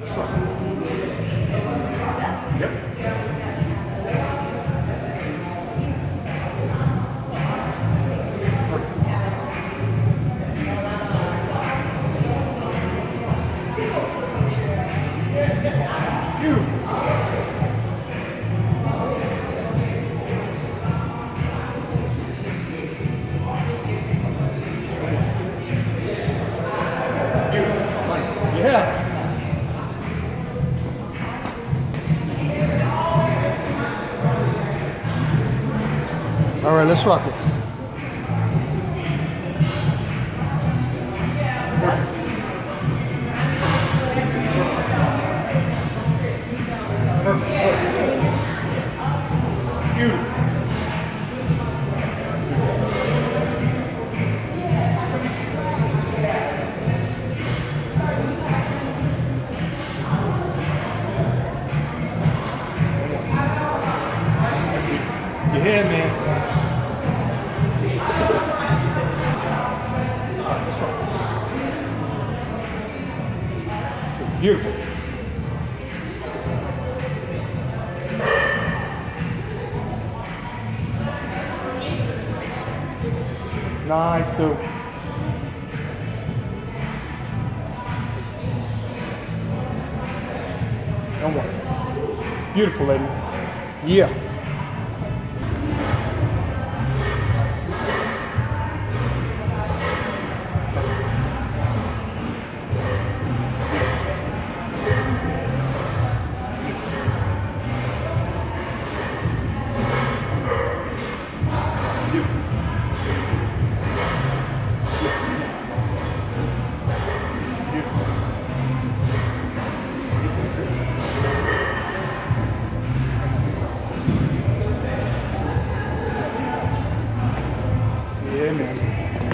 Sure. Yep. Beautiful. Yeah. All right, let's rock it. Perfect. Beautiful. Your head, man. That's right. Beautiful. Nice. So. One more. Beautiful, lady. Yeah. Yeah, man.